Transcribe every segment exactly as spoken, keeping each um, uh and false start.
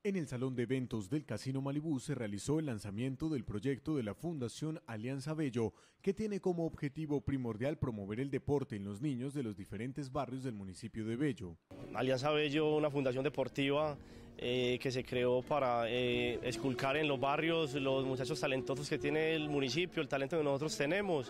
En el Salón de Eventos del Casino Malibú se realizó el lanzamiento del proyecto de la Fundación Alianza Bello, que tiene como objetivo primordial promover el deporte en los niños de los diferentes barrios del municipio de Bello. Alianza Bello, una fundación deportiva eh, que se creó para eh, esculcar en los barrios los muchachos talentosos que tiene el municipio, el talento que nosotros tenemos,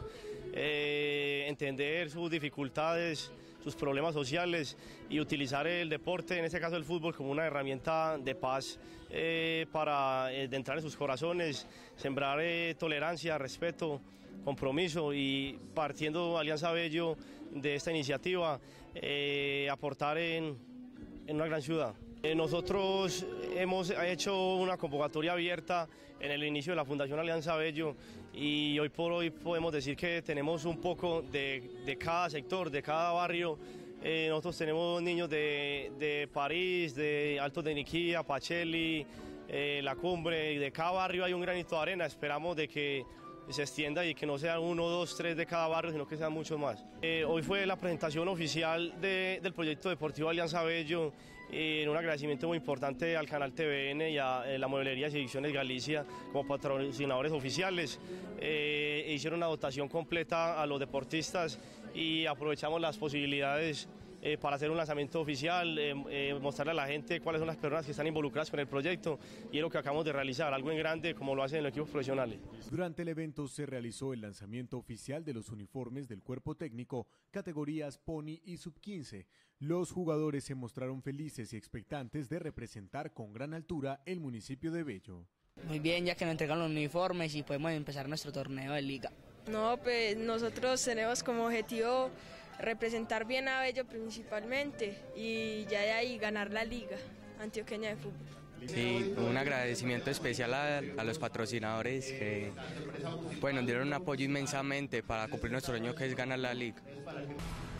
eh, entender sus dificultades, sus problemas sociales y utilizar el deporte, en este caso el fútbol, como una herramienta de paz eh, para eh, de entrar en sus corazones, sembrar eh, tolerancia, respeto, compromiso y partiendo Alianza Bello de esta iniciativa, eh, aportar en, en una gran ciudad. Eh, nosotros hemos hecho una convocatoria abierta en el inicio de la Fundación Alianza Bello y hoy por hoy podemos decir que tenemos un poco de, de cada sector, de cada barrio. Eh, nosotros tenemos niños de, de París, de Altos de Niquía, Pacheli, eh, La Cumbre, y de cada barrio hay un granito de arena. Esperamos de que se extienda y que no sean uno, dos, tres de cada barrio, sino que sean muchos más. Eh, hoy fue la presentación oficial de, del proyecto deportivo Alianza Bello, eh, en un agradecimiento muy importante al canal T V N y a eh, la Mueblería y Ediciones Galicia como patrocinadores oficiales. Eh, hicieron una dotación completa a los deportistas y aprovechamos las posibilidades Eh, para hacer un lanzamiento oficial, eh, eh, mostrarle a la gente cuáles son las personas que están involucradas con el proyecto y es lo que acabamos de realizar, algo en grande como lo hacen los equipos profesionales. Durante el evento se realizó el lanzamiento oficial de los uniformes del cuerpo técnico, categorías Pony y sub quince. Los jugadores se mostraron felices y expectantes de representar con gran altura el municipio de Bello. Muy bien, ya que nos entregan los uniformes y podemos empezar nuestro torneo de liga. No, pues nosotros tenemos como objetivo representar bien a Bello principalmente y ya de ahí ganar la liga antioqueña de fútbol. Sí, un agradecimiento especial a, a los patrocinadores que pues, nos dieron un apoyo inmensamente para cumplir nuestro sueño, que es ganar la liga.